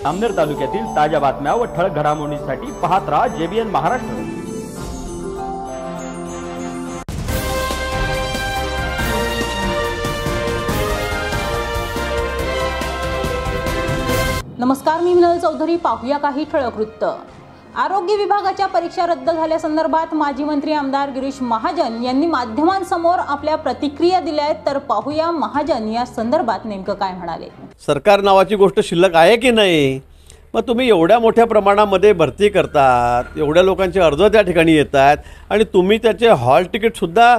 अमनेर तालुक्यातील ताज्या बातम्या व ठळक घडामोडींसाठी पाहत राहा JBN महाराष्ट्र। नमस्कार, मी मिनल चौधरी। पाहूया काही ठळक वृत्त। आरोग्य विभागाच्या परीक्षा रद्द झाल्यासंदर्भात माजी मंत्री आमदार गिरीश महाजन यांनी माध्यमांसमोर आपल्या प्रतिक्रिया दिल्या आहेत। तर पाहूया महाजन या संदर्भात नेमकं काय म्हणाले। सरकार नावाची गोष्ट शिल्लक आहे की नाही? मग तुम्ही एवढ्या मोठ्या प्रमाणामध्ये भरती करतात, एवढ्या लोकांचे अर्ज त्या ठिकाणी येतात आणि तुम्ही त्याचे हॉल तिकीटसुद्धा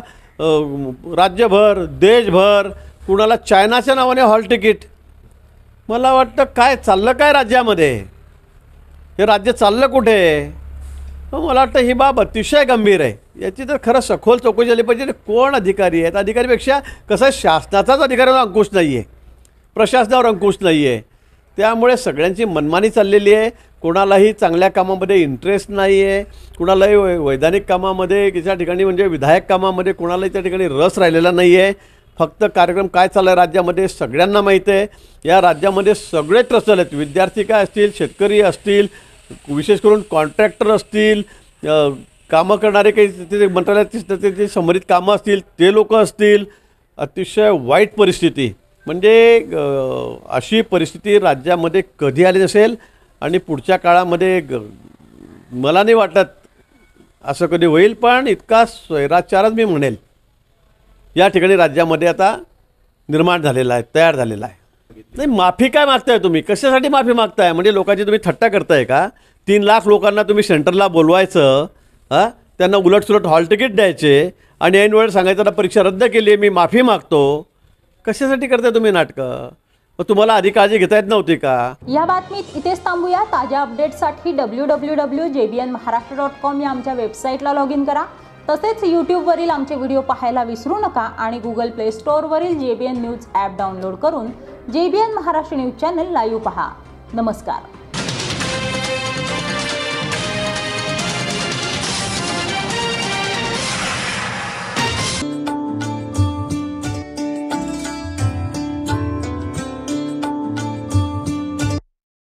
राज्यभर देशभर, कुणाला चायनाच्या नावाने हॉल तिकीट। मला वाटतं काय चाललं काय राज्यामध्ये? हे राज्य चाललं कुठे? मला वाटतं ही बाब अतिशय गंभीर आहे। याची तर खरं सखोल चौकशी झाली पाहिजे। कोण अधिकारी आहेत? अधिकारीपेक्षा कसं शासनाचाच अधिकाऱ्यावर अंकुश नाही आहे, प्रशासनावर अंकुश नाही आहे। त्यामुळे सगळ्यांची मनमानी चाललेली आहे। कोणालाही चांगल्या कामामध्ये इंटरेस्ट नाही आहे, कुणालाही वैधानिक कामामध्ये त्या ठिकाणी म्हणजे विधायक कामामध्ये कोणालाही त्या ठिकाणी रस राहिलेला नाही आहे। फक्त कार्यक्रम काय चालला आहे राज्यामध्ये सगळ्यांना माहीत आहे। या राज्यामध्ये सगळे ट्रस्ट आहेत, विद्यार्थी काय असतील, शेतकरी असतील, विशेष करून कॉन्ट्रॅक्टर असतील, कामं करणारे काही तिथे मंत्रालयात संबंधित कामं असतील ते लोक असतील। अतिशय वाईट परिस्थिती, म्हणजे अशी परिस्थिती राज्यामध्ये कधी आली नसेल आणि पुढच्या काळामध्ये मला नाही वाटत असं कधी होईल। पण इतका स्वैराचारच मी म्हणेल या ठिकाणी राज्यामध्ये आता निर्माण झालेला आहे, तयार झालेला आहे। नाही, माफी काय मागताय तुम्ही? कशासाठी माफी मागताय? म्हणजे लोकांची तुम्ही थट्टा करताय का? 3 लाख लोकांना तुम्ही सेंटरला बोलवायचं, त्यांना उलटसुलट हॉल तिकीट द्यायचे आणि ऐन वेळेस सांगायचं परीक्षा रद्द केली, मी माफी मागतो। कशासाठी करताय तुम्ही नाटकं? मग तुम्हाला आधी काळजी घेता येत नव्हती का? या बातमीत इथेच थांबूया। ताज्या अपडेट्ससाठी www.jbnmaharashtra.com या आमच्या वेबसाईटला लॉग इन करा। तसेच यूट्यूबवरील आमचे व्हिडिओ पाहायला विसरू नका आणि गुगल प्ले स्टोअरवरील JBN न्यूज ॲप डाउनलोड करून JBN Maharashtra news channel live पहा। नमस्कार।